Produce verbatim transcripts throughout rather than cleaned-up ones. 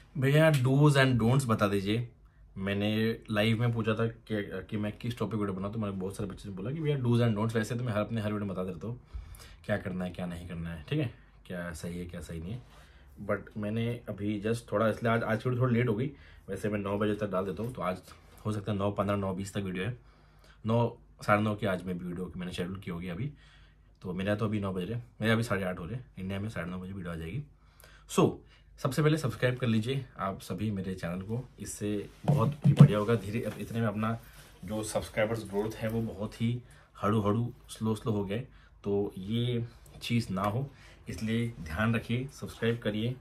भैया dos and don'ts बता दीजिए। मैंने लाइव में पूछा था कि, कि मैं किस टॉपिक वीडियो बनाऊँ, तो मैंने बहुत सारे बच्चे ने बोला कि भैया डूज एंड डोंट्स। वैसे तो मैं हर अपने हर वीडियो में बता देता हूँ क्या करना है क्या नहीं करना है, ठीक है, क्या सही है क्या सही नहीं है। बट मैंने अभी जस्ट थोड़ा, इसलिए आज आज की वीडियो थोड़ी लेट हो गई। वैसे मैं नौ बजे तक डाल देता हूँ, तो आज हो सकता है नौ पंद्रह नौ बीस तक वीडियो है। नौ साढ़े नौ की आज मैं वीडियो की मैंने शेड्यूल की होगी अभी। तो मेरा तो अभी नौ बज रहे, मेरे अभी साढ़े आठ हो रहे, इंडिया में साढ़े नौ बजे वीडियो आ जाएगी। सो so, सबसे पहले सब्सक्राइब कर लीजिए आप सभी मेरे चैनल को, इससे बहुत ही बढ़िया होगा। धीरे अब इतने में अपना जो सब्सक्राइबर्स ग्रोथ है वो बहुत ही हड़ू हड़ू स्लो स्लो हो गए, तो ये चीज़ ना हो, इसलिए ध्यान रखिए, सब्सक्राइब करिए,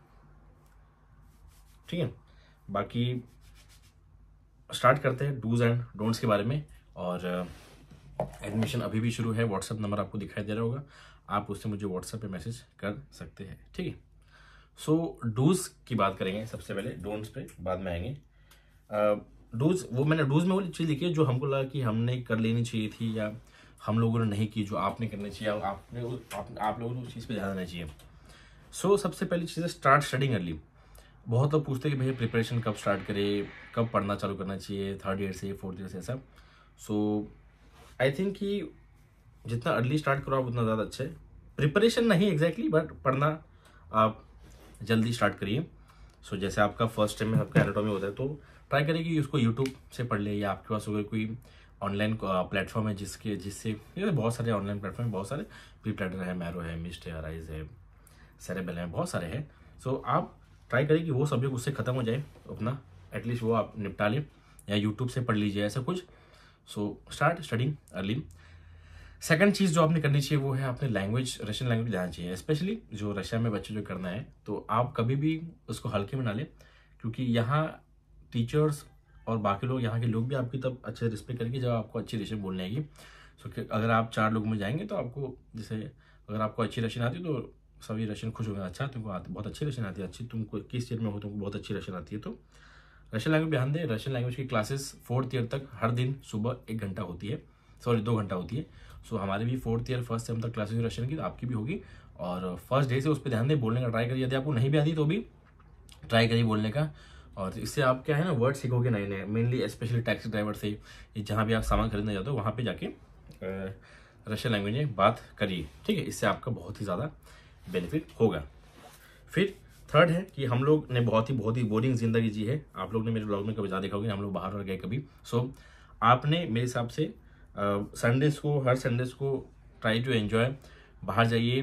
ठीक है। बाकी स्टार्ट करते हैं डूज एंड डोंट्स के बारे में। और एडमिशन अभी भी शुरू है, व्हाट्सएप नंबर आपको दिखाई दे रहा होगा, आप उससे मुझे व्हाट्सएप पे मैसेज कर सकते हैं, ठीक है। सो so, डूज की बात करेंगे सबसे पहले, डोंट्स पे बाद में आएंगे। डूज वो मैंने डूज में वो चीज़ लिखी है जो हमको लगा कि हमने कर लेनी चाहिए थी या हम लोगों ने नहीं की, जो आपने करनी चाहिए, आपने आप, आप लोगों को उस चीज़ पे ध्यान देना चाहिए। सो so, सबसे पहली चीज़ है स्टार्ट स्टडिंग अर्ली। बहुत लोग पूछते हैं कि भैया प्रिपरेशन कब स्टार्ट करें, कब पढ़ना चालू करना चाहिए, थर्ड ईयर से फोर्थ ईयर से, ऐसा। सो आई थिंक कि जितना अर्ली स्टार्ट करो आप उतना ज़्यादा अच्छा है। प्रिपरेशन नहीं एग्जैक्टली, बट पढ़ना आप जल्दी स्टार्ट करिए। सो so, जैसे आपका फर्स्ट टाइम में आपका एनाटॉमी होता है तो ट्राई करिए कि उसको यूट्यूब से पढ़ ले, या आपके पास अगर कोई ऑनलाइन प्लेटफॉर्म है जिसके जिससे बहुत सारे ऑनलाइन प्लेटफॉर्म, बहुत सारे प्री प्लेटर है, मैरो है, मिस्ट है, अराइज है, सेरेबल है, बहुत सारे हैं। सो so, आप ट्राई करिए कि वो सब्जेक्ट उससे ख़त्म हो जाए अपना, एटलीस्ट वो आप निपटा लें, या यूट्यूब से पढ़ लीजिए ऐसा कुछ। So start studying early. Second चीज़ जो आपने करनी चाहिए वो है आपने लैंग्वेज, रशियन लैंग्वेज जाना चाहिए, स्पेशली जो रशिया में बच्चे जो करना है, तो आप कभी भी उसको हल्के में ना लें, क्योंकि यहाँ टीचर्स और बाकी लोग, यहाँ के लोग भी आपकी तब अच्छे से रिस्पेक्ट करेंगे जब आपको अच्छी रशियन बोलने आएगी। सो so, अगर आप चार लोग में जाएंगे तो आपको, जैसे अगर आपको अच्छी रशियन आती है तो सभी रशियन खुश होंगे, अच्छा तुमको आती, बहुत अच्छी रशियन आती है, अच्छी तुमको किस स्टेट में हो तुमको बहुत अच्छी रशियन आती है। तो रशियन लैंग्वेज ध्यान दें। रशियन लैंग्वेज की क्लासेस फोर्थ ईयर तक हर दिन सुबह एक घंटा होती है, सॉरी दो घंटा होती है। सो so, हमारे भी फोर्थ ईयर फर्स्ट सेम तक क्लासेस रशियन की, तो आपकी भी होगी। और फर्स्ट डे से उस पर ध्यान दें, बोलने का ट्राई करिए, यदि आपको नहीं भी आती तो भी ट्राई करिए बोलने का। और इससे आप क्या है ना, वर्ड सीखोगे नए नए, मेनली स्पेशली टैक्सी ड्राइवर से, जहाँ भी आप सामान खरीदने जाते हो वहाँ पे जाके रशियन लैंग्वेज में बात करिए, ठीक है। इससे आपका बहुत ही ज़्यादा बेनिफिट होगा। फिर थर्ड है कि हम लोग ने बहुत ही बहुत ही बोरिंग जिंदगी जी है। आप लोग ने मेरे ब्लॉग में कभी ज़्यादा देखा होगा, हम लोग बाहर और गए कभी। सो so, आपने मेरे हिसाब से संडेज को, हर संडेज को ट्राई टू एंजॉय, बाहर जाइए,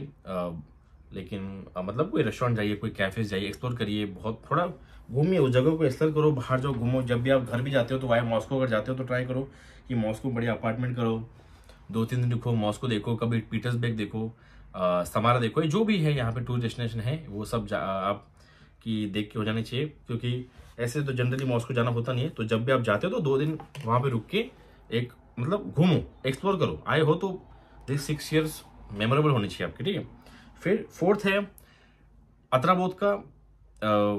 लेकिन आ, मतलब कोई रेस्टोरेंट जाइए, कोई कैफेज जाइए, एक्सप्लोर करिए, बहुत थोड़ा घूमिए, उस जगह को एक्सप्लोर करो, बाहर जाओ घूमो। जब भी आप घर भी जाते हो तो वाया मॉस्को अगर जाते हो तो ट्राई करो कि मॉस्को बढ़िया अपार्टमेंट करो, दो तीन दिन रुको, मॉस्को देखो, कभी पीटर्सबर्ग देखो, समारा देखो, जो भी है यहाँ पे टूर डेस्टिनेशन है वो सब आप की देख के हो जाने चाहिए, क्योंकि ऐसे तो जनरली मॉस्को जाना होता नहीं है। तो जब भी आप जाते हो तो दो दिन वहाँ पे रुक के एक मतलब घूमो, एक्सप्लोर करो, आए हो तो दिस सिक्स ईयर्स मेमोरेबल होनी चाहिए आपकी, ठीक है। फिर फोर्थ है अतराबोध का आ,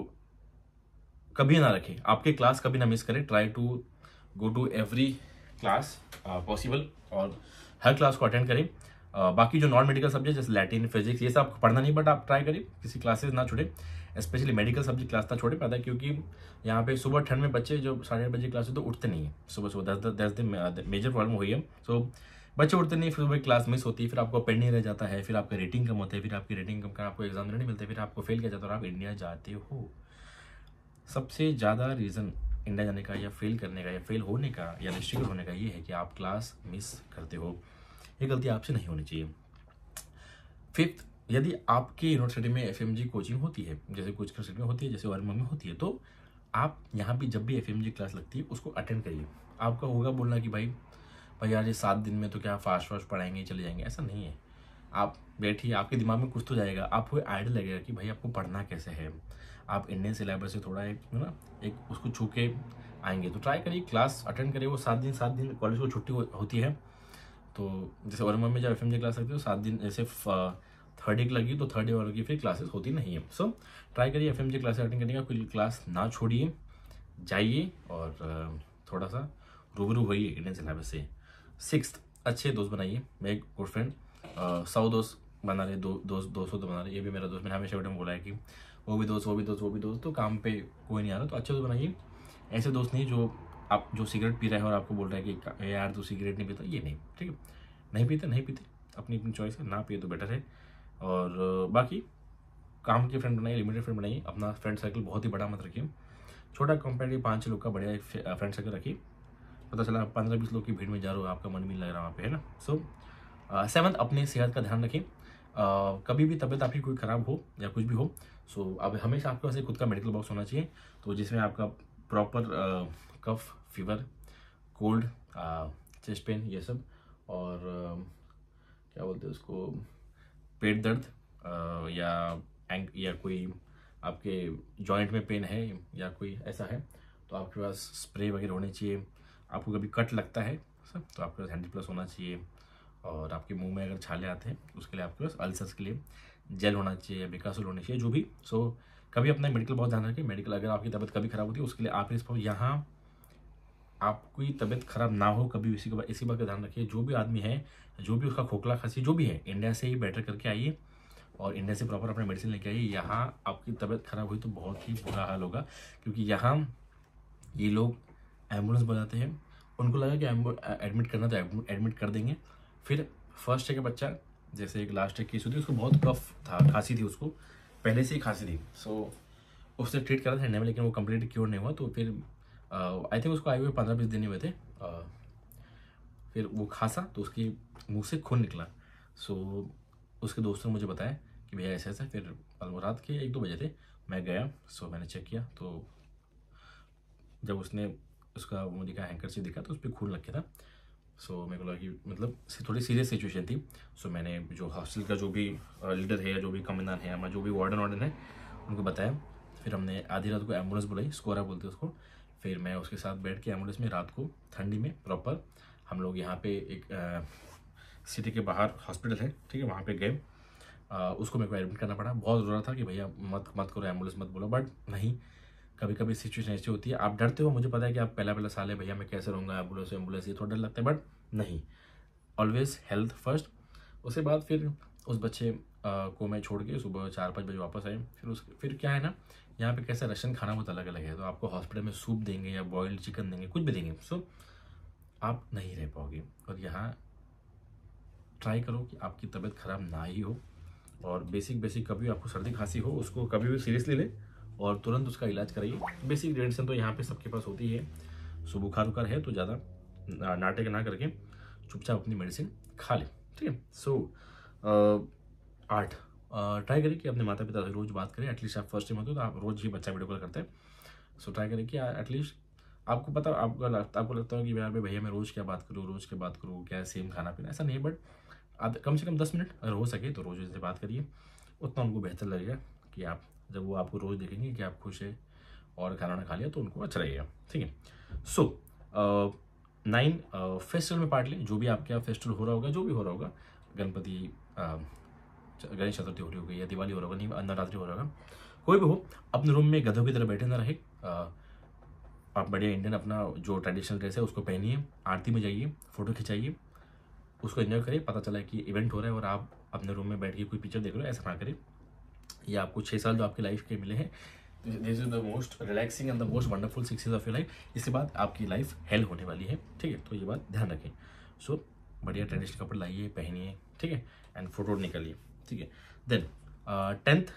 कभी ना रखें, आपके क्लास कभी ना मिस करें, try to go to every class possible, और हर क्लास को अटेंड करें। uh, बाकी जो नॉन मेडिकल सब्जेक्ट जैसे लैटिन, फिजिक्स, ये सब पढ़ना नहीं, बट आप ट्राई करिए किसी क्लासेस ना छोड़े, स्पेशली मेडिकल सब्जेक्ट क्लास ना छोड़े, पता है क्योंकि यहाँ पे सुबह ठंड में बच्चे जो साढ़े आठ बजे क्लास तो उठते नहीं है सुबह सुबह, दस दस दिन मेजर प्रॉब्लम हुई है। सो so, बच्चे उठते नहीं, फिर वही क्लास मिस होती है, फिर आपको पेंडिंग रह जाता है, फिर आपका रेटिंग कम होता है, फिर आपकी रेटिंग कम कर आपको एग्जाम नहीं मिलते, फिर आपको फेल किया जाता है और आप इंडिया जाते हो। सबसे ज़्यादा रीज़न इंडिया जाने का या फेल करने का या फेल होने का या रिस्ट्रिक्ट होने का ये है कि आप क्लास मिस करते हो। ये गलती आपसे नहीं होनी चाहिए। फिफ्थ, यदि आपके यूनिवर्सिटी में एफएमजी कोचिंग होती है, जैसे कुछ यूनिवर्सिटी में होती है, जैसे वर्मा में होती है, तो आप यहाँ भी जब भी एफएमजी क्लास लगती है उसको अटेंड करिए। आपका होगा बोलना कि भाई भाई यार ये सात दिन में तो क्या फास्ट फास्ट पढ़ाएंगे चले जाएंगे, ऐसा नहीं है। आप बैठिए, आपके दिमाग में कुछ तो जाएगा, आपको आइडिया लगेगा कि भाई आपको पढ़ना कैसे है। आप इंडियन सिलेबस से थोड़ा एक है ना एक उसको छू के आएंगे, तो ट्राई करिए, क्लास अटेंड करिए। वो सात दिन सात दिन कॉलेज को छुट्टी हो, होती है, तो जैसे वर्मा में जब एफ एम जी क्लास लगती है तो सात दिन, जैसे थर्ड ईयर लगी तो थर्ड ईयर वालों की फिर क्लासेस होती नहीं है। सो ट्राई करिए F M G classes attend करने का, कोई क्लास ना छोड़िए, जाइए और थोड़ा सा रूबरू होइए इंडियन सिलेबस से। सिक्स्थ, अच्छे दोस्त बनाइए। मैं एक गुड फ्रेंड, सौ दोस्त बना रहे, दो दोस्त दो सौ तो बना रहे, ये भी मेरा दोस्त, मैंने हमेशा वीडियो में बोला है कि वो भी दोस्त वो भी दोस्त वो भी दोस्त, तो काम पे कोई नहीं आ रहा, तो अच्छे दोस्त बनाइए। ऐसे दोस्त नहीं जो आप जो सिगरेट पी रहे हैं और आपको बोल रहे हैं कि यार तू सिगरेट नहीं पीता, ये नहीं, ठीक है। नहीं पीते नहीं पीते, अपनी अपनी चॉइस है, ना पिए तो बेटर है। और बाकी काम के फ्रेंड बनाइए, लिमिटेड फ्रेंड बनाइए, अपना फ्रेंड सर्कल बहुत ही बड़ा मत रखिए, छोटा कंपेरेटिव पाँच छः लोग का बढ़िया एक फ्रेंड सर्कल रखिए। पता चला पंद्रह बीस लोग की भीड़ में जा रहे हो, आपका मन भी नहीं लग रहा वहाँ पे, है ना। सो सेवन्थ, अपने सेहत का ध्यान रखें। uh, कभी भी तबीयत आपकी कोई ख़राब हो या कुछ भी हो, सो so, अब हमेशा आपके पास खुद का मेडिकल बॉक्स होना चाहिए, तो जिसमें आपका proper cough, fever, cold, chest pain, ये सब, और uh, क्या बोलते हैं उसको, पेट दर्द, uh, या एंक या कोई आपके जॉइंट में पेन है या कोई ऐसा है, तो आपके पास स्प्रे वगैरह होनी चाहिए। आपको कभी कट लगता है सब, तो आपके पास हैंडी प्लस होना चाहिए। और आपके मुंह में अगर छाले आते हैं उसके लिए आपके पास अल्सर्स के लिए जेल होना चाहिए या बिकासोल होनी चाहिए, जो भी। सो कभी अपना मेडिकल बहुत ध्यान रखें। मेडिकल अगर आपकी तबीयत कभी खराब होती है उसके लिए आप इस पर यहाँ आपकी तबीयत खराब ना हो कभी, इसी के इसी बात का ध्यान रखिए। जो भी आदमी है, जो भी उसका खोखला खांसी जो भी है, इंडिया से ही बेटर करके आइए और इंडिया से प्रॉपर अपने मेडिसिन लेके आइए। यहाँ आपकी तबीयत खराब हुई तो बहुत ही बुरा हाल होगा, क्योंकि यहाँ ये लोग एम्बुलेंस बुलाते हैं, उनको लगा कि एडमिट करना तो एडमिट कर देंगे। फिर फर्स्ट के बच्चा, जैसे एक लास्ट केस हुई थी, उसको बहुत कफ था, खांसी थी, उसको पहले से ही खांसी थी। सो उससे ट्रीट करा था इंडिया में, लेकिन वो कंप्लीट क्योर नहीं हुआ। तो फिर आई थिंक उसको आए हुए पंद्रह बीस दिन ही हुए थे। uh, फिर वो खांसा तो उसके मुंह से खून निकला। सो उसके दोस्तों ने मुझे बताया कि भैया ऐसा ऐसा। फिर रात के एक दो बजे थे, मैं गया, सो मैंने चेक किया, तो जब उसने उसका वो दिखा, हैंकर से दिखा, तो उस पर खून लग गया था। सो मेरे को लगा कि मतलब थोड़ी सीरियस सिचुएशन थी। सो मैंने जो हॉस्टल का जो भी लीडर है या जो भी कमांडेंट है, हमारा जो भी वार्डन वार्डन है, उनको बताया। फिर हमने आधी रात को एम्बुलेंस बुलाई, स्कोरा बोलते हैं उसको। फिर मैं उसके साथ बैठ के एम्बुलेंस में रात को ठंडी में प्रॉपर हम लोग यहाँ पे एक आ, सिटी के बाहर हॉस्पिटल है, ठीक है, वहाँ पे गए। उसको मेरे को एडमिट करना पड़ा। बहुत ज़रूरत था कि भैया मत मत करो, एम्बुलेंस मत बोलो, बट नहीं, कभी कभी सिचुएशन ऐसी होती है, आप डरते हो। मुझे पता है कि आप पहला पहला साल है, भैया मैं कैसे रहूँगा, एम्बुलेंस एम्बुलेंस ये थोड़ा डर लगता है, बट नहीं, ऑलवेज हेल्थ फर्स्ट। उसके बाद फिर उस बच्चे को मैं छोड़ के सुबह चार पाँच बजे वापस आए। फिर उस फिर क्या है ना, यहाँ पे कैसे रशियन खाना बहुत अलग अलग है, तो आपको हॉस्पिटल में सूप देंगे या बॉइल्ड चिकन देंगे, कुछ भी देंगे, सो आप नहीं रह पाओगे। और यहाँ ट्राई करो कि आपकी तबीयत खराब ना ही हो, और बेसिक बेसिक कभी आपको सर्दी खांसी हो उसको कभी भी सीरियसली ले और तुरंत उसका इलाज कराइए। बेसिक मेडिसिन तो यहाँ पे सबके पास होती है। सो बुखार उखार है तो ज़्यादा नाटक ना करके चुपचाप अपनी मेडिसिन खा ले, ठीक है। सो आठ ट्राई करें कि अपने माता पिता से रोज़ बात करें। एटलीस्ट आप फर्स्ट टाइम होते हो तो आप रोज़ ही बच्चा वीडियो कॉल करते हैं। सो ट्राई करें कि एटलीस्ट आपको पता आपको लगता आपको लगता है कि यार भैया मैं रोज़ क्या बात करूँ, रोज़ क्या बात करूँ, क्या सेम खाना पीना, ऐसा नहीं, बट आप कम से कम दस मिनट अगर हो सके तो रोज़ से बात करिए, उतना उनको बेहतर लगेगा कि आप जब वो आपको रोज़ देखेंगे कि आप खुश है और खाना ना खा लिया तो उनको अच्छा लगेगा, ठीक है। सो नाइन, फेस्टिवल में पार्ट लें, जो भी आपके यहाँ फेस्टिवल हो रहा होगा, जो भी हो रहा होगा, गणपति गणेश चतुर्थी हो रही होगी या दिवाली हो रहा होगा, नहीं नवरात्रि हो रहा होगा, कोई भी हो, अपने रूम में गधों की तरह बैठे ना रहे। आप बढ़िया इंडियन अपना जो ट्रेडिशनल ड्रेस है उसको पहनिए, आरती में जाइए, फोटो खिंचाइए, उसको एंजॉय करिए। पता चला है कि इवेंट हो रहा है और आप अपने रूम में बैठ के कोई पिक्चर देख रहे हो, ऐसा ना करें। ये आपको छः साल जो आपकी लाइफ के मिले हैं, this is the most relaxing and the most wonderful six years of your life. इसके बाद आपकी लाइफ हेल होने वाली है, ठीक है, तो ये बात ध्यान रखें। सो so, बढ़िया ट्रेडिशनल कपड़े लाइए, पहनिए, ठीक है, एंड फोटो निकालिए, ठीक है। Then tenth,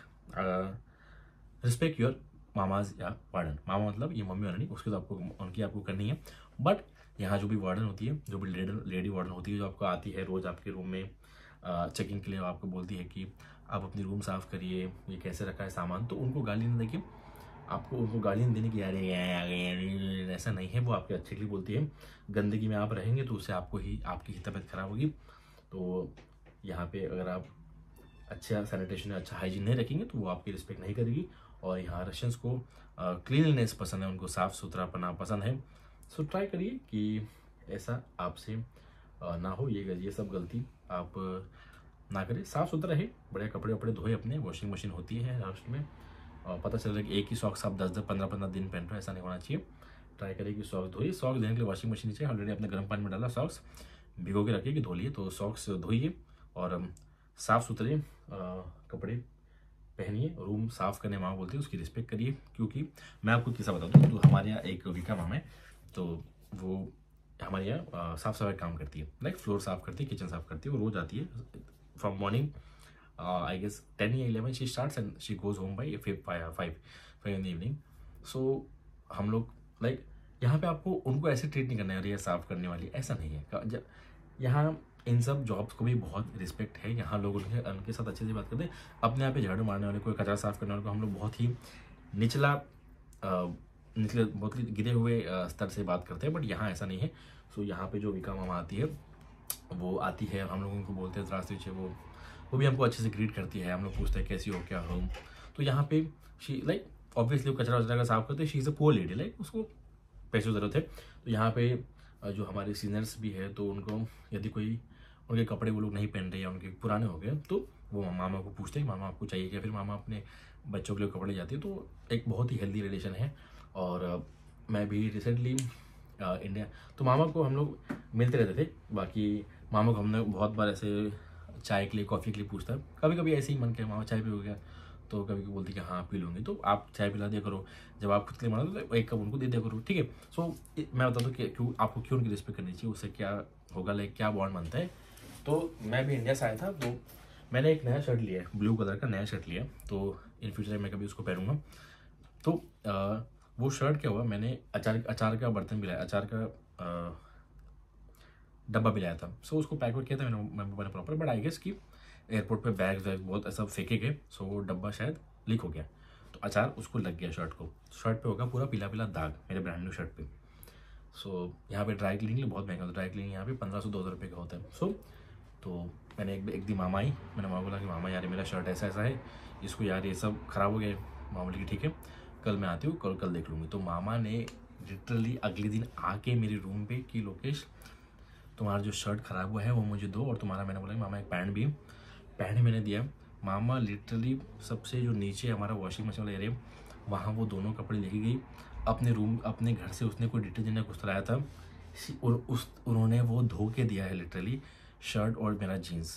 respect your mamas या वार्डन। मामा मतलब ये मम्मी वार्डन, उसकी तो आपको उनकी आपको करनी है, बट यहाँ जो भी वार्डन होती है, जो भी लेडी लेडी वार्डन होती है, जो आपको आती है रोज़ आपके रूम में चेकिंग के लिए, आपको बोलती है कि आप अपनी रूम साफ़ करिए, ये कैसे रखा है सामान, तो उनको गाली नहीं देखिए। आपको उनको गाली नहीं देने की यार आ गए, ऐसा नहीं है, वो आपके अच्छे के लिए बोलती है। गंदगी में आप रहेंगे तो उससे आपको ही आपकी ही तबीयत खराब होगी। तो यहाँ पे अगर आप अच्छा सैनिटेशन अच्छा हाइजीन नहीं रखेंगे तो वो आपकी रिस्पेक्ट नहीं करेगी। और यहाँ रशियंस को क्लीनलीनेस पसंद है, उनको साफ़ सुथरापना पसंद है। सो ट्राई करिए कि ऐसा आपसे ना हो, ये ये सब गलती आप ना करें। साफ़ सुथरा रहे, बड़े कपड़े वपड़े धोए, अपने वॉशिंग मशीन होती है लास्ट में। और पता चल रहा है कि एक ही सॉक्स आप दस दस पंद्रह पंद्रह दिन पहन रहे हो, ऐसा नहीं होना चाहिए। ट्राई करिए कि सॉक्स धोइए। सॉक्स देने के लिए वॉशिंग मशीन चाहिए, ऑलरेडी आपने गर्म पानी में डाला, सॉक्स भिगो के रखिए कि धो लिए, तो सॉक्स धोइए और साफ़ सुथरे कपड़े पहनिए, रूम साफ़ करने मामा बोलती है उसकी रिस्पेक्ट करिए। क्योंकि मैं आपको किस्सा बता दूँ, तो हमारे यहाँ एक विका मामा है, तो वो हमारे यहाँ साफ़ सफाई काम करती है, लाइक फ्लोर साफ़ करती है, किचन साफ़ करती है। वो रोज़ आती है from morning I guess ten या eleven she starts and she goes home by five five five in the evening. So हम लोग लाइक यहाँ पे आपको उनको ऐसे ट्रीट नहीं करना है अरे साफ़ करने वाली, ऐसा नहीं है। यहाँ इन सब जॉब्स को भी बहुत रिस्पेक्ट है। यहाँ लोग उनके उनके साथ अच्छे से बात करते हैं। अपने यहाँ पे झाड़ू मारने वाले को, कचरा साफ़ करने वाले को हम लोग बहुत ही निचला निचले बहुत ही गिरे हुए स्तर से बात करते हैं, बट यहाँ ऐसा नहीं है। सो यहाँ पे जो विका मामा आती है वो आती है, हम लोग उनको बोलते हैं रास्ते से, वो वो भी हमको अच्छे से ग्रीट करती है। हम लोग पूछते हैं कैसी हो, क्या हो। तो यहाँ पे शी लाइक ऑब्वियसली कचरा वचरा का साफ करते हैं, she is a poor lady, like उसको पैसों ज़रूरत है। तो यहाँ पे जो हमारे सीनियर्स भी है, तो उनको यदि कोई उनके कपड़े वो लोग नहीं पहन रहे या उनके पुराने हो गए, तो वो मामा को पूछते हैं मामा आपको चाहिए क्या, फिर मामा अपने बच्चों के लिए कपड़े जाती है। तो एक बहुत ही हेल्दी रिलेशन है। और मैं भी रिसेंटली इंडिया, तो मामा को हम लोग मिलते रहते थे। बाकी मामा को हमने बहुत बार ऐसे चाय के लिए, कॉफ़ी के लिए पूछता है। कभी कभी ऐसे ही मन किया मामा चाय पियोगे, तो कभी कभी बोलती कि हाँ पी लूँगी, तो आप चाय पिला दिया करो। जब आप खुद के लिए मानो तो एक कप उनको दे दिया करो, ठीक है। सो मैं बता दूँ कि क्यों आपको क्यों उनकी रिस्पेक्ट करनी चाहिए, उससे क्या होगा, लाइक क्या बॉन्ड बनता है। तो मैं भी इंडिया से आया था, तो मैंने एक नया शर्ट लिया है, ब्लू कलर का नया शर्ट लिया, तो इन फ्यूचर मैं कभी उसको पहनूंगा। तो आ, वो शर्ट क्या हुआ, मैंने अचार अचार का बर्तन भी लाया, अचार का आ, डब्बा भी लाया था। सो उसको पैक किया था मैंने मैंने प्रॉपर, बट आई गेस कि एयरपोर्ट पे बैग वैग बहुत ऐसा फेंके गए, सो वो डब्बा शायद लीक हो गया, तो अचार उसको लग गया शर्ट को। शर्ट पे होगा पूरा पीला पीला दाग मेरे ब्रांड न्यू शर्ट पे। सो यहाँ पे ड्राई क्लीनिंग बहुत महंगा होता है, ड्राई क्लीनिंग यहाँ पे पंद्रह सौ दो हज़ार रुपये का होता है। सो तो मैंने एक एक दिन मामा आई, मैंने मामा बोला कि मामा यार मेरा शर्ट ऐसा ऐसा है, इसको यार ये सब ख़राब हो गया। मामा बोली कि ठीक है कल मैं आती हूँ, कल कल देख लूँगी। तो मामा ने लिटरली अगले दिन आके मेरे रूम पे कि लोकेश तुम्हारा जो शर्ट ख़राब हुआ है वो मुझे दो, और तुम्हारा, मैंने बोला मामा एक पैंट भी, पैंट मैंने दिया। मामा लिटरली सबसे जो नीचे हमारा वॉशिंग मशीन वाला एरिया, वहाँ वो दोनों कपड़े लेके गई अपने रूम, अपने घर से। उसने कोई डिटर्जेंट या कुछ लाया था, और उस उन्होंने वो धो के दिया है लिटरली शर्ट और मेरा जीन्स,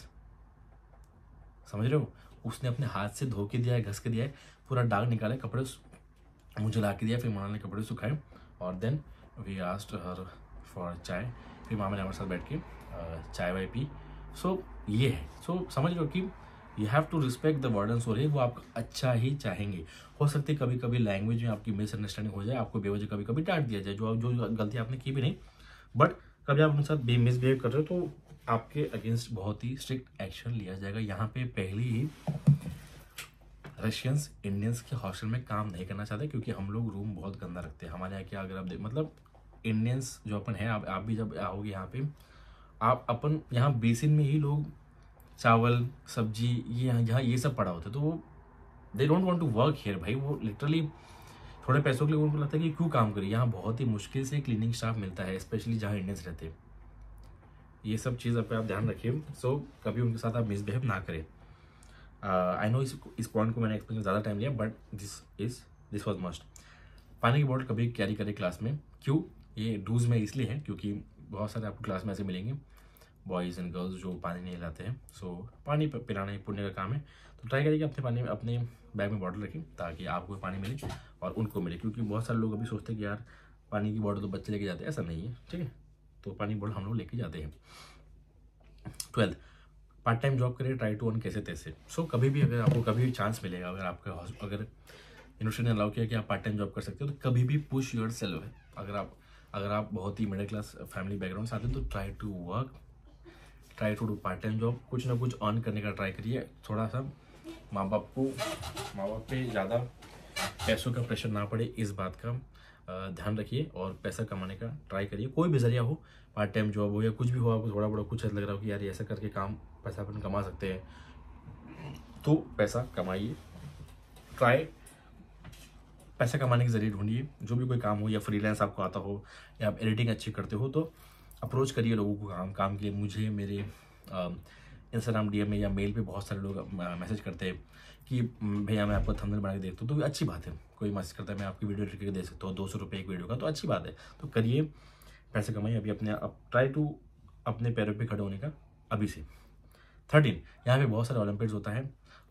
समझ रहे हो। उसने अपने हाथ से धो के दिया है, घस के दिया है, पूरा दाग निकाले, कपड़े मुझे ला के दिया। फिर मामा ने कपड़े सुखाए और then we asked her for chai. फिर मामा ने हमारे साथ बैठ के चाय वाय पी। सो ये है, सो so, समझ लो कि you have to respect the wardens, हो रही वो आपका अच्छा ही चाहेंगे। हो सकती है कभी कभी लैंग्वेज में आपकी मिसअंडरस्टैंडिंग हो जाए, आपको बेवजह कभी कभी डांट दिया जाए, जो जो गलती आपने की भी नहीं, बट कभी आप उनके साथ मिसबिहेव कर रहे हो तो आपके अगेंस्ट बहुत ही स्ट्रिक्ट एक्शन लिया जाएगा। यहाँ पे पहली ही रशियंस इंडियंस के हॉस्टल में काम नहीं करना चाहते, क्योंकि हम लोग रूम बहुत गंदा रखते हैं। हमारे यहाँ क्या, अगर आप देख मतलब इंडियंस जो अपन है, आप, आप भी जब आओगे यहाँ पे, आप अपन यहाँ बेसिन में ही लोग चावल सब्जी ये यहाँ ये सब पड़ा होता है, तो वो they don't want to work here भाई। वो लिटरली थोड़े पैसों के लिए उनको लगता है कि क्यों काम करें। यहाँ बहुत ही मुश्किल से क्लीनिंग स्टाफ मिलता है, स्पेशली जहाँ इंडियंस रहते हैं। ये सब चीज़ पे आप ध्यान रखिए। सो so, कभी उनके साथ आप मिसबिहेव ना करें। आई नो इस इस पॉइंट को मैंने एक्सप्लेन ज़्यादा टाइम लिया, but this is this was must. पानी की बॉटल कभी कैरी करें क्लास में। क्यों, ये डूज में इसलिए है क्योंकि बहुत सारे आपको क्लास में ऐसे मिलेंगे बॉयज़ एंड गर्ल्स जो पानी नहीं लाते हैं। सो so, पानी पिलाना ही पुण्य का काम है, तो ट्राई करिए कि अपने पानी में अपने बैग में बॉटल रखें ताकि आपको पानी मिले और उनको मिले। क्योंकि बहुत सारे लोग अभी सोचते हैं कि यार पानी की बॉटल तो बच्चे लेके जाते हैं, ऐसा नहीं है, ठीक है। तो पानी बॉटल हम लोग लेके जाते हैं। ट्वेल्थ, पार्ट टाइम जॉब करिए, ट्राई टू अर्न कैसे तैसे। सो so, कभी भी अगर आपको कभी भी चांस मिलेगा, अगर आपका अगर यूनिवर्सिटी ने अलाउ किया कि आप पार्ट टाइम जॉब कर सकते हो, तो कभी भी पुश योर सेल्फ है। अगर आप अगर आप बहुत ही मिडिल क्लास फैमिली बैकग्राउंड से आते हैं तो try to work, try to do part time job, कुछ ना कुछ अर्न करने का ट्राई करिए। थोड़ा सा माँ बाप को माँ बाप पे ज़्यादा पैसों का प्रेशर ना पड़े, इस बात का ध्यान रखिए और पैसा कमाने का ट्राई करिए। कोई भी जरिया हो, पार्ट टाइम जॉब हो या कुछ भी हो, आपको थोड़ा बड़ा कुछ लग रहा हो कि यार ऐसा करके काम पैसा अपन कमा सकते हैं, तो पैसा कमाइए। ट्राई पैसा कमाने के जरिए ढूंढिए। जो भी कोई काम हो या फ्रीलांस आपको आता हो या आप एडिटिंग अच्छी करते हो, तो अप्रोच करिए लोगों को काम काम के लिए। मुझे मेरे इंस्टाग्राम डीएम में या मेल पे बहुत सारे लोग मैसेज करते हैं कि भैया मैं आपको थंबनेल बना के देखता हूँ, तो अच्छी बात है। कोई मैसेज करता है मैं आपकी वीडियो एडिट करके दे सकता हूँ दो सौ रुपये एक वीडियो का, तो अच्छी बात है। तो करिए, पैसे कमाइए अभी अपने आप, ट्राई टू अपने पैरों पे खड़े होने का अभी से। थर्टीन, यहाँ पे बहुत सारे ओलंपियाड्स होता है,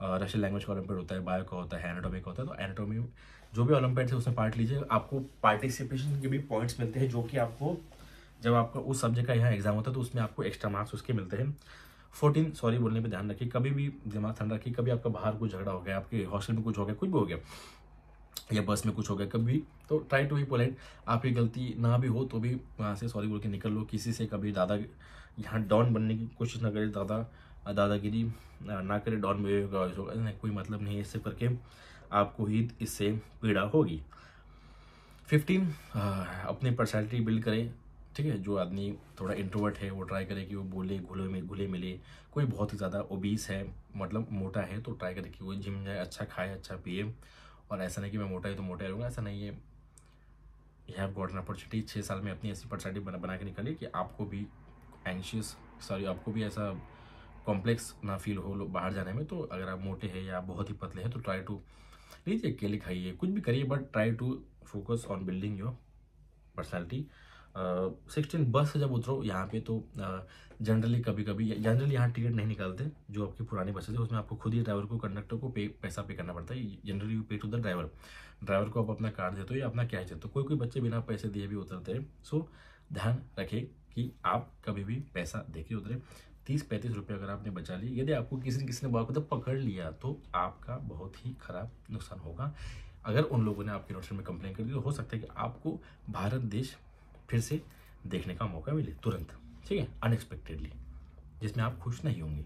रशियन लैंग्वेज का ओलंपियाड होता है, बायो का होता है, एनाटॉमी का होता है। तो एनाटॉमी जो भी ओलंपियाड है उसमें पार्ट लीजिए, आपको पार्टिसिपेशन के भी पॉइंट्स मिलते हैं, जो कि आपको जब आपका उस सब्जेक्ट का यहाँ एग्जाम होता है तो उसमें आपको एक्स्ट्रा मार्क्स उसके मिलते हैं। फोर्टीन सॉरी बोलने पे ध्यान रखिए, कभी भी दिमाग ठंडा रखिए, कभी आपका बाहर कुछ झगड़ा हो गया, आपके हॉस्टल में कुछ हो गया, कुछ भी हो गया, या बस में कुछ हो गया कभी, तो ट्राई टू बी पोलाइट। आपकी गलती ना भी हो तो भी वहाँ से सॉरी बोल के निकल लो। किसी से कभी दादा यहाँ डॉन बनने की कोशिश ना करे, दादा दादागिरी ना करे, डॉन बिहेवियर का कोई मतलब नहीं है, इससे करके आपको ही इससे पीड़ा होगी। फिफ्टीन अपनी पर्सनैलिटी बिल्ड करें, ठीक है। जो आदमी थोड़ा इंट्रोवर्ट है वो ट्राई करे कि वो बोले घुले में घुले मिले। कोई बहुत ही ज़्यादा ओबीस है, मतलब मोटा है, तो ट्राई करे कि वो जिम जाए, अच्छा खाए, अच्छा पिए। और ऐसा नहीं कि मैं मोटा ही तो मोटा ही रहूँगा, ऐसा नहीं है। You have got an opportunity, छः साल में अपनी ऐसी पर्सनैलिटी बना बना के निकालिए कि आपको भी एंशियस सॉरी आपको भी ऐसा कॉम्प्लेक्स ना फील हो लो बाहर जाने में। तो अगर आप मोटे हैं या बहुत ही पतले हैं तो ट्राई टू लीजिए, केले खाइए, कुछ भी करिए, but try to focus on building your personality. Sixteen bus से जब उतरो यहाँ पे तो जनरली uh, कभी कभी जनरली यहाँ टिकट नहीं निकालते, जो आपकी पुरानी बसेस है उसमें आपको खुद ही ड्राइवर को, कंडक्टर को पे पैसा पे करना पड़ता है। Generally you pay to the driver, driver को आप अपना कार्ड देते हो या अपना कैश देते हो। कोई कोई बच्चे बिना पैसे दिए भी उतरते हैं। सो ध्यान रखें कि आप कभी भी पैसा देके उतरे। तीस पैंतीस रुपये अगर आपने बचा लिए, यदि आपको किसी न किसी ने बाको तो पकड़ लिया तो आपका बहुत ही खराब नुकसान होगा। अगर उन लोगों ने आपके नोटिस में कंप्लेन कर दी तो हो सकता है कि आपको भारत देश फिर से देखने का मौका मिले तुरंत, ठीक है, अनएक्सपेक्टेडली, जिसमें आप खुश नहीं होंगे।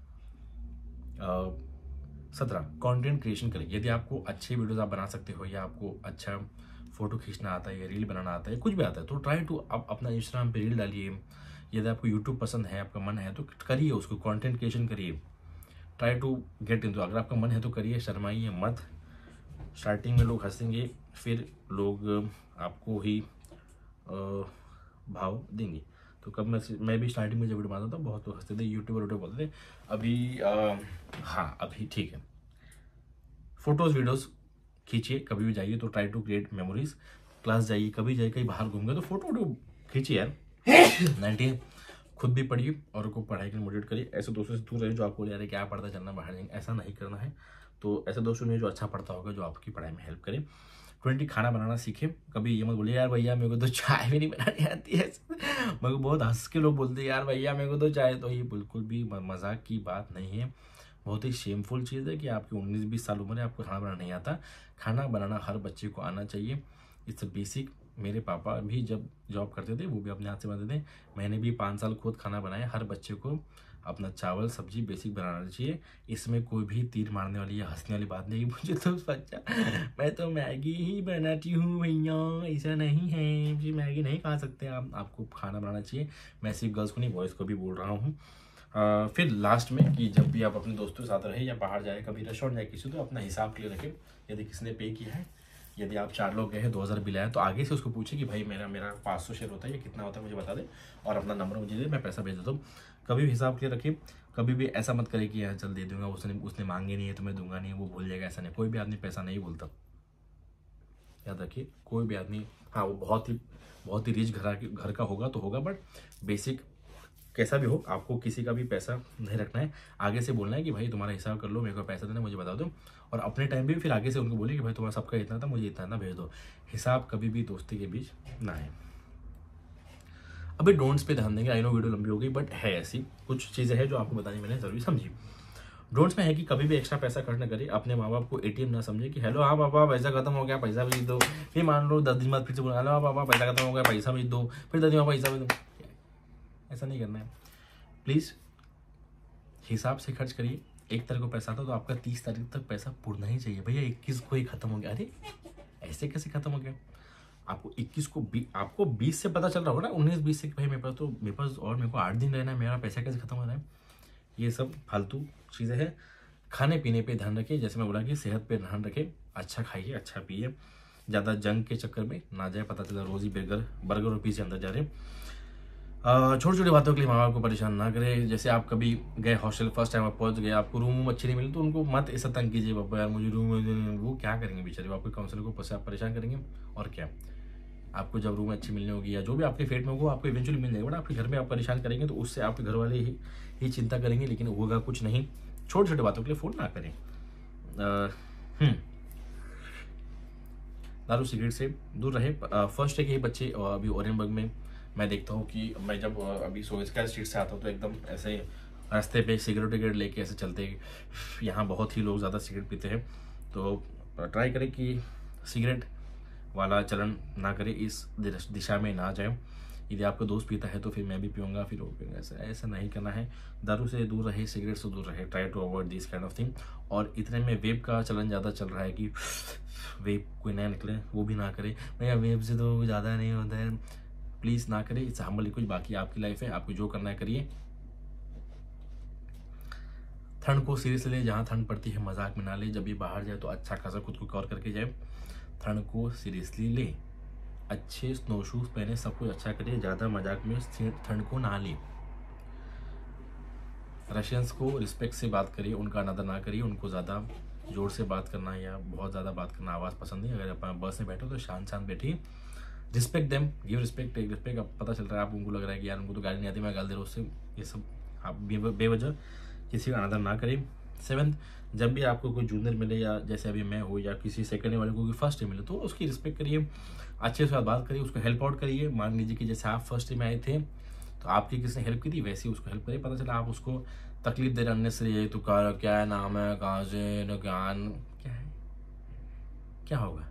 सत्रह कंटेंट क्रिएशन करें। यदि आपको अच्छे वीडियोस आप बना सकते हो, या आपको अच्छा फोटो खींचना आता है, या रील बनाना आता है, कुछ भी आता है, तो ट्राई टू आप अपना इंस्टाग्राम पे रील डालिए। यदि आपको यूट्यूब पसंद है, आपका मन है तो करिए उसको, कंटेंट क्रिएशन करिए। ट्राई टू गेट इन, तो अगर आपका मन है तो करिए, शर्माइए मत। स्टार्टिंग में लोग हंसेंगे, फिर लोग आपको ही भाव देंगे। तो कब मैं मैं भी स्टार्टिंग में जब वीडियो बनाता था बहुत तो हंसते थे, यूट्यूबर वीडियो बोलते थे। अभी आ, हाँ अभी ठीक है। फोटोज़ वीडियोस खींचिए, कभी भी जाइए तो try to create memories. Class जाइए, कभी जाइए, कहीं बाहर घूम गए तो फोटो वोटो खींचिए यार। नाइनटीन खुद भी पढ़िए और को पढ़ाई के लिए मोटिवेट करिए। ऐसे दोस्तों से दूर रहिए जो आपको ले रहे क्या पढ़ता चलना बाहर जाएंगे, ऐसा नहीं करना है। तो ऐसे दोस्तों ने जो अच्छा पढ़ता होगा, जो आपकी पढ़ाई में हेल्प करे। ट्वेंटी खाना बनाना सीखे। कभी ये मत बोलिए यार भैया मेरे को तो चाय भी नहीं बनानी आती है। मेरे को बहुत हंस के लोग बोलते हैं यार भैया मेरे को तो चाय, तो ये बिल्कुल भी मजाक की बात नहीं है। बहुत ही शेमफुल चीज़ है कि आपकी उन्नीस बीस साल उम्र है, आपको खाना बनाना नहीं आता। खाना बनाना हर बच्चे को आना चाहिए, इट्स बेसिक। मेरे पापा भी जब जॉब करते थे वो भी अपने हाथ से बनाते थे, मैंने भी पाँच साल खुद खाना बनाया। हर बच्चे को अपना चावल सब्जी बेसिक बनाना चाहिए। इसमें कोई भी तीर मारने वाली या हंसने वाली बात नहीं। मुझे तो बच्चा मैं तो मैगी ही बनाती हूँ भैया, ऐसा नहीं है, मुझे मैगी नहीं खा सकते आप। आपको खाना बनाना चाहिए। मैं सिर्फ गर्ल्स को नहीं बॉयज़ को भी बोल रहा हूँ। Uh, फिर लास्ट में कि जब भी आप अपने दोस्तों के साथ रहे या बाहर जाए, कभी रेस्टोरेंट जाए किसी, तो अपना हिसाब क्लियर रखें। यदि किसी ने पे किया है, यदि आप चार लोग गए हैं, दो हज़ार बिल आया, तो आगे से उसको पूछे कि भाई मेरा मेरा पाँच सौ शेयर होता है या कितना होता है मुझे बता दे, और अपना नंबर मुझे दे, मैं पैसा भेज देता हूँ। कभी भी हिसाब क्लियर रखिए। कभी भी ऐसा मत करें कि यार चल दे दूंगा, उसने उसने मांगे नहीं है तो मैं दूंगा नहीं, वो भूल जाएगा, ऐसा नहीं। कोई भी आदमी पैसा नहीं भूलता, याद रखिए। कोई भी आदमी, हाँ वो बहुत ही बहुत ही रिच घर घर का होगा तो होगा, बट बेसिक कैसा भी हो, आपको किसी का भी पैसा नहीं रखना है। आगे से बोलना है कि भाई तुम्हारा हिसाब कर लो, मेरे को पैसा देना, मुझे बता दो। और अपने टाइम पे भी फिर आगे से उनको बोलिए कि भाई तुम्हारा सबका इतना था, मुझे इतना ना भेज दो। हिसाब कभी भी दोस्ती के बीच ना है। अभी डोंट्स पे ध्यान देंगे। आई नो वीडियो लंबी हो गई, बट है ऐसी कुछ चीज़ें हैं जो आपको बतानी मैंने जरूरी समझी। डोंट्स में है कि कभी भी एक्स्ट्रा पैसा खर्च न करिए। अपने माँ बाप को एटीएम ना समझे कि हेलो हाँ पापा पैसा खत्म हो गया, पैसा भेज दो। फिर मान लो दस दिन बाद फिर से बोला हेलो हाँ पापा पैसा खत्म हो गया, पैसा भेज दो। फिर दस दिन बाद पैसा भेज दो। ऐसा नहीं करना है। प्लीज़ हिसाब से खर्च करिए। एक तारीख को पैसा आता तो आपका तीस तारीख तक पैसा पूरना ही चाहिए। भैया इक्कीस को ही खत्म हो गया, अरे ऐसे कैसे खत्म हो गया? आपको इक्कीस को बी, आपको बीस से पता चल रहा होगा ना, उन्नीस बीस से कि भाई मेरे पास तो मेरे पास और मेरे को आठ दिन रहना है, मेरा पैसा कैसे खत्म हो रहा है? ये सब फालतू चीज़ें हैं। खाने पीने पे ध्यान रखिए, जैसे मैं बोला कि सेहत पे ध्यान रखें। अच्छा खाइए, अच्छा पिए, ज़्यादा जंक के चक्कर में ना जाए। पता चला रोज़ ही बर्गर बर्गर और पिज़्ज़ा अंदर जा रहे हैं। छोटी छोटी बातों के लिए माँ बाप को परेशान ना करें। जैसे आप कभी गए हॉस्टल, फर्स्ट टाइम आप पहुंच गए, आपको रूम अच्छी नहीं मिली, तो उनको मत ऐसा तंग कीजिए पापा यार मुझे रूम, वो क्या करेंगे बेचारे, वो आपके काउंसलर को परेशान करेंगे। और क्या, आपको जब रूम अच्छी मिलनी होगी या जो भी आपके फेट में होगा आपको इवेंचुअली मिल जाएगा, बट आपके घर में आप परेशान करेंगे तो उससे आपके घर वाले ही, ही चिंता करेंगे, लेकिन होगा कुछ नहीं। छोटी छोटी बातों के लिए फ़ोन ना करें। हम्म दारू सिगरेट से दूर रहे। फर्स्ट है कि बच्चे अभी ओरेनबर्ग में मैं देखता हूँ कि मैं जब अभी सोविस्का स्ट्रीट से आता हूँ तो एकदम ऐसे रास्ते पे सिगरेट विगरेट लेके ऐसे चलते। यहाँ बहुत ही लोग ज़्यादा सिगरेट पीते हैं, तो ट्राई करें कि सिगरेट वाला चलन ना करें, इस दिशा में ना जाए। यदि आपका दोस्त पीता है तो फिर मैं भी पीऊँगा, फिर वो पीऊँगा, ऐसा ऐसा नहीं करना है। दारू से दूर रहे, सिगरेट से दूर रहे, try to avoid this kind of thing. और इतने में वेब का चलन ज़्यादा चल रहा है कि वेब कोई नया निकले वो भी ना करे। भैया वेब से तो ज़्यादा नहीं होता है, प्लीज़ ना करें। इट्स हार्मफुल कुछ, बाकी आपकी लाइफ है, आपको जो करना है करिए। ठंड को सीरियसली ले, जहाँ ठंड पड़ती है मजाक में ना ले। जब भी बाहर जाए तो अच्छा खासा खुद को कवर करके जाए। ठंड को सीरियसली ले, अच्छे स्नो शूज पहने, सब कुछ अच्छा करिए, ज़्यादा मजाक में ठंड को ना ले। रशियंस को रिस्पेक्ट से बात करिए, उनका अनादर ना करिए। उनको ज़्यादा जोर से बात करना या बहुत ज़्यादा बात करना आवाज़ पसंद नहीं। अगर आप बस में बैठो तो शांत शांत बैठिए। Respect them, give respect, take respect. अब पता चल रहा है आप उनको लग रहा है कि यार उनको तो गाली नहीं आती, मैं गाल दे रहा हूँ उससे, ये सब आप बेवजह किसी का अनादर ना करें। सेवन्थ, जब भी आपको कोई जूनियर मिले या जैसे अभी मैं हो या किसी सेकंड वाले को फर्स्ट मिले तो उसकी रिस्पेक्ट करिए, अच्छे से बात करिए, उसको हेल्प आउट करिए। मान लीजिए कि जैसे आप फर्स्ट में आए थे तो आपकी किसी ने हेल्प की थी, वैसे ही उसको हेल्प करिए। पता चला आप उसको तकलीफ दे रहे अननेसरी, तो क्या है नाम है, कहाँ से, ज्ञान क्या है, क्या होगा।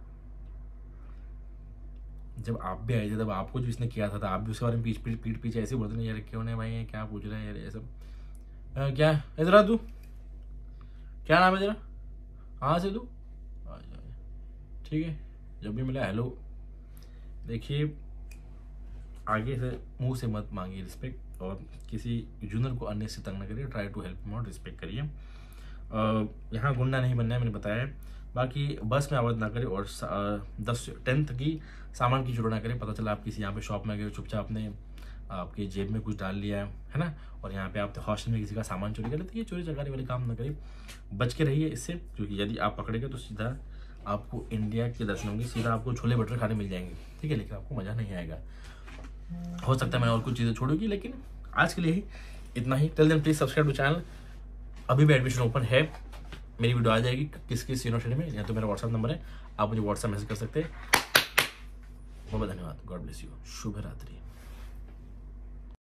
जब आप भी आए थे तब आपको जो इसने किया था, था आप भी उसके बारे में पीठ पीठ पीठ पीछे ऐसे बोलते नहीं यार क्यों नहीं भाई, क्या पूछ रहे हैं यार ये सब, क्या इधर आ तू, क्या नाम है तेरा, कहाँ से तू, ठीक है। जब भी मिला हेलो। देखिए आगे से मुंह से मत मांगिए रिस्पेक्ट, और किसी जूनियर को अन्य से तंग न करिए। Try to help more, respect करिए। यहाँ गुंडा नहीं बनना है, मैंने बताया है। बाकी बस में आवाज़ ना करें, और दस टेंथ की सामान की चोरी ना करें। पता चला आप किसी यहाँ पे शॉप में गए, चुपचाप आपने आपके जेब में कुछ डाल लिया है है ना, और यहाँ पे आप हॉस्टल में किसी का सामान चोरी कर लेते, ये चोरी चकारी वाले काम ना करिए, बच के रहिए इससे। क्योंकि यदि आप पकड़ेंगे तो सीधा आपको इंडिया के दर्शन होंगे, सीधा आपको छोले भटूरे खाने मिल जाएंगे, ठीक है, लेकिन आपको मज़ा नहीं आएगा। हो सकता है मैंने और कुछ चीज़ें छोड़ूंगी, लेकिन आज के लिए ही इतना ही। Till then please subscribe to channel. अभी भी एडमिशन ओपन है, मेरी वीडियो आ जाएगी किस किस यूनिवर्सिटी में, या तो मेरा व्हाट्सएप नंबर है, आप मुझे व्हाट्सएप मैसेज कर सकते हैं। बहुत बहुत धन्यवाद। God bless you. शुभ रात्रि।